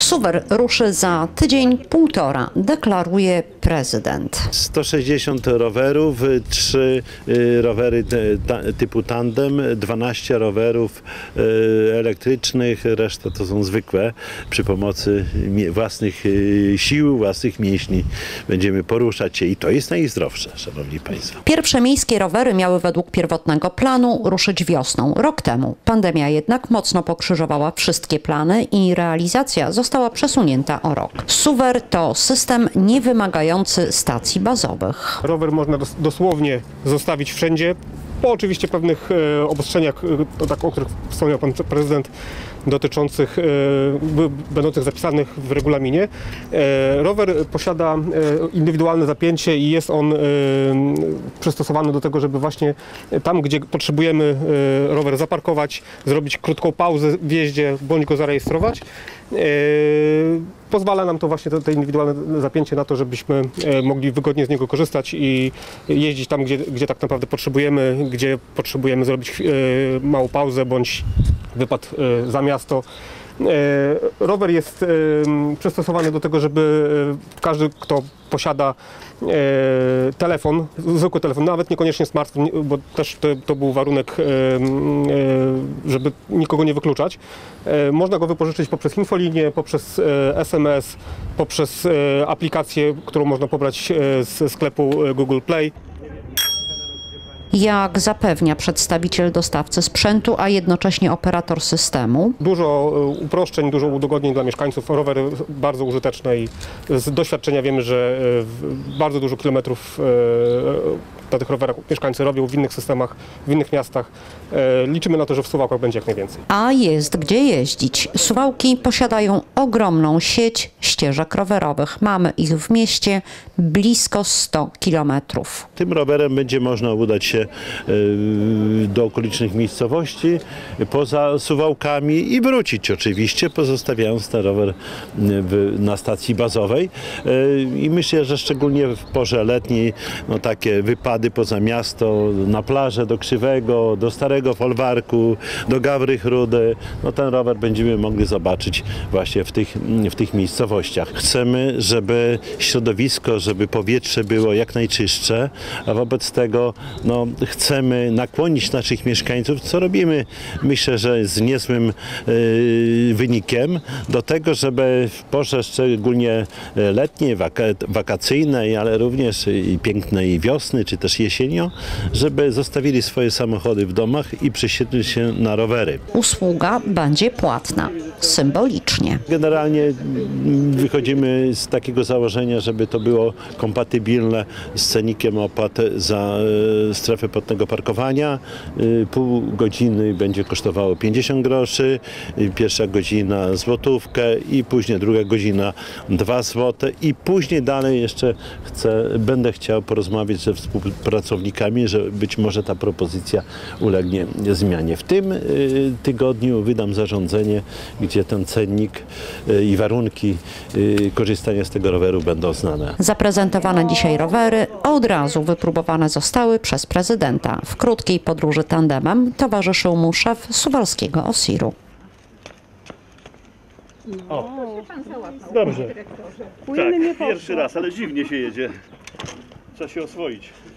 Suwer ruszy za tydzień, półtora, deklaruje prezydent. 160 rowerów, 3 rowery typu tandem, 12 rowerów elektrycznych, reszta to są zwykłe. Przy pomocy własnych sił, własnych mięśni będziemy poruszać się i to jest najzdrowsze, szanowni państwo. Pierwsze miejskie rowery miały według pierwotnego planu ruszyć wiosną, rok temu. Pandemia jednak mocno pokrzyżowała wszystkie plany i realizacja została przesunięta o rok. Suwer to system niewymagający stacji bazowych. Rower można dosłownie zostawić wszędzie, po oczywiście pewnych obostrzeniach, o których wspomniał pan prezydent, dotyczących, będących zapisanych w regulaminie. Rower posiada indywidualne zapięcie i jest on przystosowany do tego, żeby właśnie tam, gdzie potrzebujemy rower zaparkować, zrobić krótką pauzę w jeździe, bądź go zarejestrować. Pozwala nam to właśnie te indywidualne zapięcie na to, żebyśmy mogli wygodnie z niego korzystać i jeździć tam, gdzie tak naprawdę gdzie potrzebujemy zrobić małą pauzę bądź wypad za miasto. Rower jest przystosowany do tego, żeby każdy, kto posiada telefon, zwykły telefon, nawet niekoniecznie smartfon, bo też to był warunek, żeby nikogo nie wykluczać. Można go wypożyczyć poprzez infolinię, poprzez SMS, poprzez aplikację, którą można pobrać ze sklepu Google Play. Jak zapewnia przedstawiciel dostawcy sprzętu, a jednocześnie operator systemu? Dużo uproszczeń, dużo udogodnień dla mieszkańców. Rowery bardzo użyteczne i z doświadczenia wiemy, że bardzo dużo kilometrów na tych rowerach mieszkańcy robią w innych systemach, w innych miastach. Liczymy na to, że w Suwałkach będzie jak najwięcej. A jest gdzie jeździć. Suwałki posiadają ogromną sieć ścieżek rowerowych. Mamy ich w mieście blisko 100 kilometrów. Tym rowerem będzie można udać się do okolicznych miejscowości, poza Suwałkami i wrócić oczywiście, pozostawiając ten rower na stacji bazowej. I myślę, że szczególnie w porze letniej takie wypady poza miasto, na plażę do Krzywego, do Starego Folwarku, do Gawrych Rudy, ten rower będziemy mogli zobaczyć właśnie w tych miejscowościach. Chcemy, żeby środowisko, żeby powietrze było jak najczystsze, a wobec tego chcemy nakłonić naszych mieszkańców, co robimy, myślę, że z niezłym wynikiem, do tego, żeby w porze szczególnie letniej, wakacyjnej, ale również i pięknej wiosny, czy też jesienią, żeby zostawili swoje samochody w domach i przesiedli się na rowery. Usługa będzie płatna, symbolicznie. Generalnie wychodzimy z takiego założenia, żeby to było kompatybilne z cenikiem opłat za strefę płatnego parkowania. Pół godziny będzie kosztowało 50 groszy, pierwsza godzina złotówkę i później druga godzina 2 zł i później dalej jeszcze będę chciał porozmawiać ze współpracownikami, że być może ta propozycja ulegnie zmianie. W tym tygodniu wydam zarządzenie, gdzie ten cennik i warunki korzystania z tego roweru będą znane. Zaprezentowane dzisiaj rowery od razu wypróbowane zostały przez prezydenta. W krótkiej podróży tandemem towarzyszył mu szef suwalskiego OSIR-u. Dobrze. Tak, pierwszy raz, ale dziwnie się jedzie. Trzeba się oswoić.